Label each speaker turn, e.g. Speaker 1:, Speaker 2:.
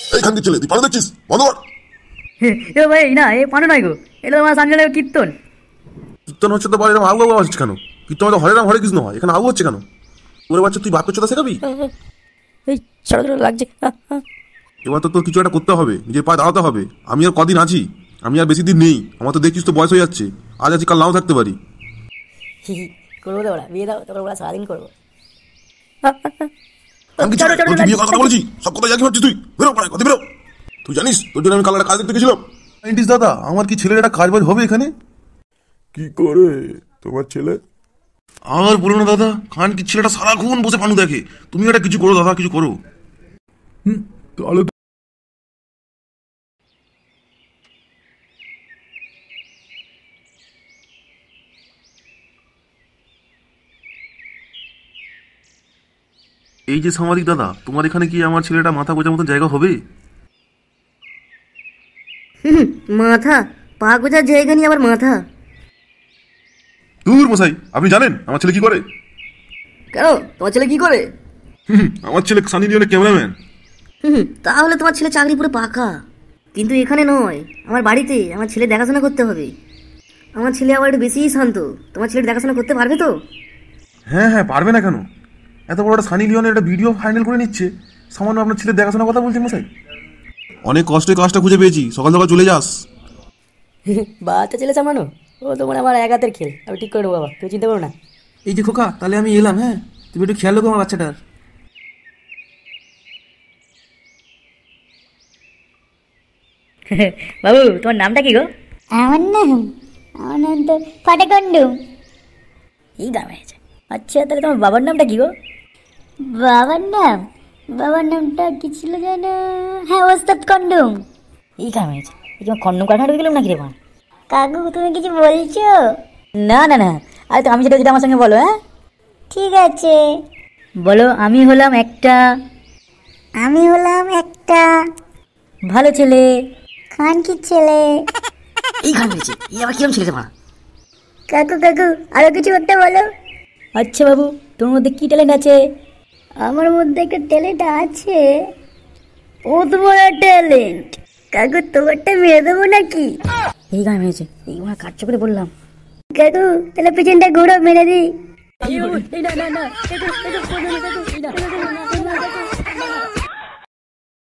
Speaker 1: এই খানকে ছেলে, তুই পানো দেখছিস? বন্ধ কর।
Speaker 2: এ ভাই না, এ পানো নাই গো, এটা তোমার সানজানের কীর্তন।
Speaker 1: কীর্তন হচ্ছে তো, এরকম আউ আউ আসছিস কেন? কীর্তন হয়তো হরে রাম হরে কৃষ্ণ হয়, এখানে আউ হচ্ছে কেন? ওরে বাচ্চা, তুই বাপের চোদা শেখাবি?
Speaker 3: এই ছোট ছোট লাগছে।
Speaker 1: এবার তো তোর কিছু একটা করতে হবে, নিজের পায়ে দাঁড়াতে হবে। আমি আর কদিন আছি? আমি আর বেশি দিন নেই। আমার তো দেখছিস তো বয়স হয়ে যাচ্ছে। আজ আছি, কাল নাও থাকতে পারি।
Speaker 3: করবো তো ওরা, বিয়ে দাও, তোর ওরা সারাদিন করবো।
Speaker 1: আমি কি তুই বিয়ে করার কথা বলেছি? সব কথা জানি ভাবছিস তুই? বেরো পাড়ায়, কথা বেরো। তুই জানিস তোর জন্য আমি কাল একটা কাজ দেখতে গেছিলাম। সাইন্টিস্ট দাদা, আমার কি ছেলের একটা কাজ বাজ হবে এখানে?
Speaker 4: কি করে তোমার ছেলে?
Speaker 1: আর বলো না দাদা, খান কি ছেলেটা সারাক্ষণ বসে পানু দেখে। তুমি একটা কিছু করো দাদা, কিছু করো।
Speaker 4: তাহলে
Speaker 1: এই যে সাংবাদিক দাদা, তোমার এখানে কি আমার ছেলেটা মাথা গোজার মতন জায়গা হবে?
Speaker 2: মাথা? পা গোজার জায়গা নিয়ে আবার মাথা?
Speaker 1: দূর মশাই, আপনি জানেন আমার ছেলে কি করে?
Speaker 2: কেন, তোমার ছেলে কি করে?
Speaker 1: আমার ছেলে সানি লিওনের ক্যামেরাম্যান।
Speaker 2: তাহলে তোমার ছেলে চাকরি পুরো পাকা। কিন্তু এখানে নয়, আমার বাড়িতে আমার ছেলে দেখাশোনা করতে হবে। আমার ছেলে আবার একটু বেশিই শান্ত। তোমার ছেলে দেখাশোনা করতে পারবে তো?
Speaker 1: হ্যাঁ হ্যাঁ, পারবে না কেন? এত বড় একটা সানি লিওনের একটা ভিডিও ফাইনাল করে নিচ্ছে, সামান্য আপনার ছেলের দেখাশোনার কথা বলছেন মশাই। অনেক কষ্টে কাজটা খুঁজে পেয়েছি, সকাল সকাল চলে যাস।
Speaker 3: বাচ্চা ছেলে সামানো, ও তোমার আমার এক হাতের খেল, আমি ঠিক করে নেবো বাবা, তুই চিন্তা করো না।
Speaker 5: এই যে খোকা, তাহলে আমি এলাম। হ্যাঁ, তুমি একটু খেয়াল রাখো আমার বাচ্চাটার।
Speaker 2: বাবু, তোমার নামটা কি গো?
Speaker 6: আমার নাম তো ফাটাকন্ডু।
Speaker 3: এই দাম হয়েছে। আচ্ছা, তাহলে তোমার বাবার নামটা কি গো?
Speaker 6: বাবার নামটা কি ছিল যেন? হ্যাঁ, ওস্তাদ কন্ডুম।
Speaker 3: এই কাম হয়েছে। এই তোমার খন্ডম কারখানা ঢুকে গেলাম নাকি রে মা?
Speaker 6: কাকু, তুমি কিছু বলছো?
Speaker 3: না না না, আরে তো আমি যেটা আমার সঙ্গে বলো। হ্যাঁ
Speaker 6: ঠিক আছে।
Speaker 2: বলো, আমি হলাম একটা
Speaker 3: ভালো ছেলে।
Speaker 6: খানকির ছেলে।
Speaker 3: এই কাম হয়েছে। এই আবার কিরম ছেলে রে মা?
Speaker 6: কাকু, আরো কিছু একটা বলো।
Speaker 3: আচ্ছা বাবু, তোর মধ্যে কি ট্যালেন্ট আছে?
Speaker 6: আমার মধ্যে একটা ট্যালেন্ট আছে। ও তোমার ট্যালেন্ট। কাকু, তোমারটা মেরে দেবো নাকি?
Speaker 3: এই কাম হয়েছে। এই ওরা কাটছে করে বললাম।
Speaker 6: কাকু, তাহলে পিছনটা ঘুরো, মেরে দিই।
Speaker 3: এই না না না,